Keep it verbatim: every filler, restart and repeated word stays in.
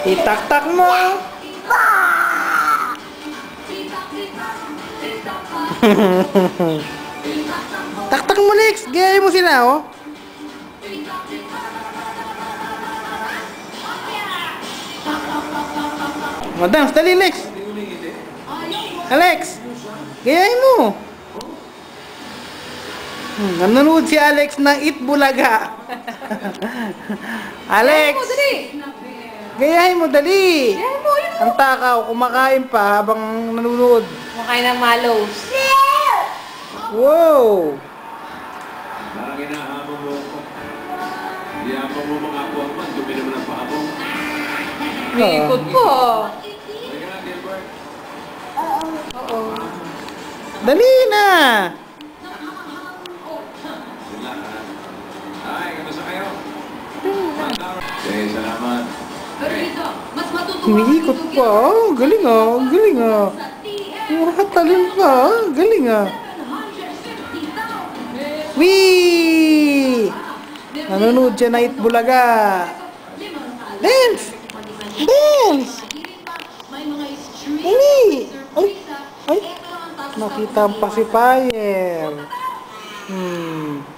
Itaktak mo. Taktak mo, Lex. Gayahin mo sila, oh. Madams, dali, Lex. Alex, gayahin mo. Hmm, nanonood si Alex ng Itbulaga. Alex, gayahin mo, dali. Gayahin mo, yun. Ang takaw, kumakain pa habang nanonood. Kumakain ng malos. Wow! Parang inahabang mo ako. Ihabang mo mga ako ako. Dumi naman ang paa mo. May ikot po. Halika na, Gilbert. Oo. Dali na! Sila. Ay, kamusta kayo? Okay, salamat. Pero dito, mas matutuwa Umiikot pa. Oh, galing ah. Galing ah. Makatalon pa. ah. Galing ah. Wee! Nanonood siya na Itbulaga. Dance! Dance! Dali! Ay! Ay! Nakita ang pacifier. Hmm.